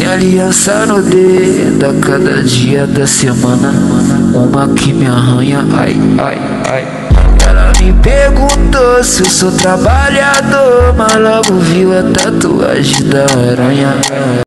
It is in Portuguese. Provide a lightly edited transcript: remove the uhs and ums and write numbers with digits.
Minha aliança no dedo a cada dia da semana, uma que me arranha, ai, ai, ai. Ela me perguntou se eu sou trabalhador, mas logo viu a tatuagem da aranha.